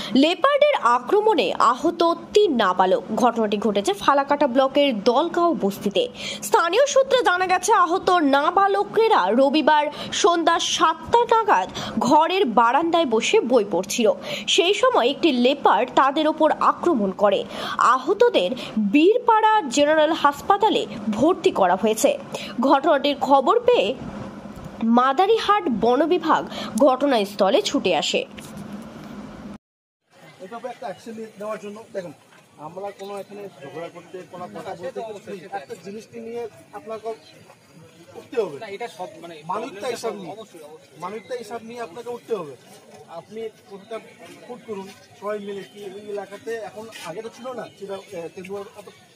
লেপার্ডের আক্রমণে আহত ৩ নাবালক। ঘটনাটি ঘটেছে ফালাকাটা ব্লকের দলগাঁও বস্তিতে। স্থানীয় সূত্রে জানা গেছে, আহত নাবালকেরা রবিবার সন্ধ্যা ৭টা নাগাদ ঘরের বারান্দায় বসে বই পড়ছিল। সেই সময় একটি লেপার্ড তাদের ওপর আক্রমণ করে। আহতদের বীরপাড়া জেনারেল হাসপাতালে ভর্তি করা হয়েছে। ঘটনাটির খবর পেয়ে মাদারিহাট বন বিভাগ ঘটনাস্থলে ছুটে আসে। এভাবে একটা অ্যাকশন দেওয়ার জন্য দেখুন, আমরা কোনো এখানে ঝগড়া করতে কোনো কথা বলতে একটা জিনিসটি নিয়ে আপনাকে উঠতে হবে। এটা সব মানে মানবিকতা হিসাব নিয়ে আপনাকে উঠতে হবে। আপনি প্রতিটা ফুট করুন সবাই মিলে কি এই এলাকাতে এখন আগে তো ছিল না, সেটা তেঁদুয়ার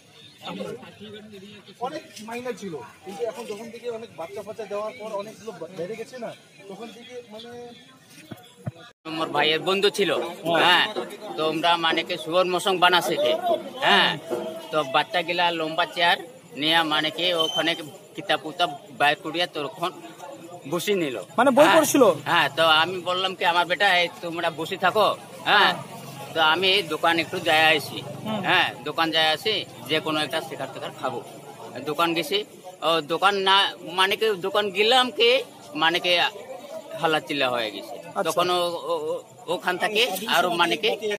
অনেক মাইনার ছিল, কিন্তু এখন যখন থেকে অনেক বাচ্চা ফাচ্চা দেওয়ার পর অনেকগুলো বেড়ে গেছে না, তখন থেকে মানে আমার ভাইয়ের বন্ধু ছিল। হ্যাঁ, তো আমরা মানে কি সুবর মসং বানাছে। হ্যাঁ, তো বাচ্চা গিলা লম্বা চেয়ার নিয়ে মানে কি ওখানে কিতাব উতাব বাইর করিয়া তখন বসি নিল, মানে বই পড়ছিল। হ্যাঁ, তো আমি বললাম কি আমার বেটা তোমরা বসে থাকো। হ্যাঁ, তো আমি দোকান একটু যায় আসি। হ্যাঁ, দোকান যায় আসি, যে কোনো একটা শেখার টেখার খাবো। দোকান গেছি, দোকান না মানে কি দোকান গেলাম কি মানে কি হাল্লা চিল্লা হয়ে গেছে। তখন ওখান থেকে আরো মানে কি